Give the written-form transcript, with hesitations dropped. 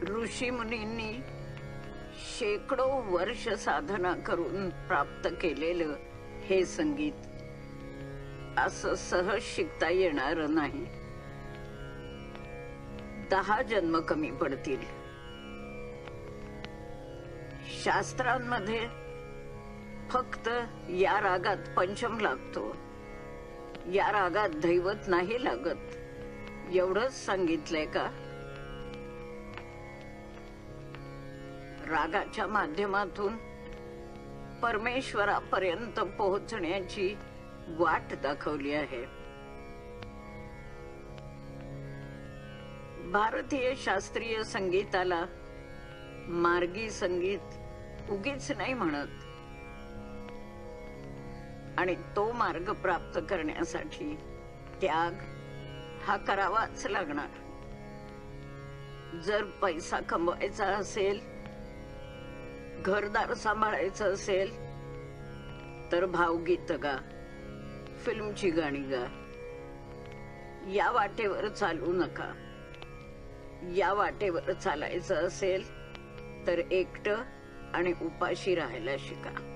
ऋषी मुनींनी शेकडो वर्ष साधना करून प्राप्त केलेलं हे संगीत असं सहज शिकता येणार नाही. 10 जन्म कमी पडतील. शास्त्रांमध्ये फक्त या रागात पंचम लागतो, या रागात दैवत नाही लागत, एवढंच सांगितलंय का? रागाच्या माध्यमातून परमेश्वरापर्यंत पोहोचण्याची वाट दाखवली आहे. भारतीय शास्त्रीय संगीताला मार्गी संगीत उगीच नाही म्हणत, आणि तो मार्ग प्राप्त करण्यासाठी त्याग हा करावाच लागणार. जर पैसा कमवायचा असेल, घरदार सांभाळायचं असेल, तर भावगीत गा, फिल्मची गाणी गा. या वाटेवर चालू नका. या वाटेवर चालायचं असेल तर एकटं आणि उपाशी राहायला शिका.